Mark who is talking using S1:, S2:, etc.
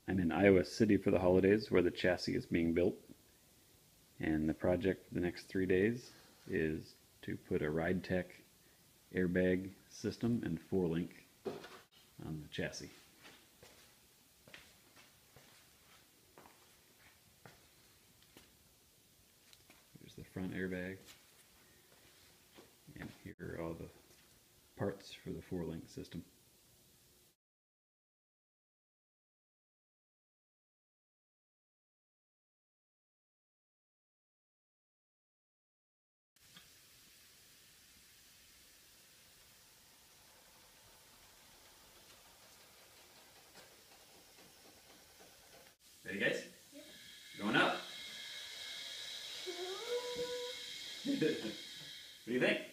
S1: I'm in Iowa City for the holidays where the chassis is being built. And the project the next 3 days is to put a Ride Tech airbag system and 4-link on the chassis. There's the front airbag. And here are all the parts for the 4-link system. Ready, guys? Going up? What do you think?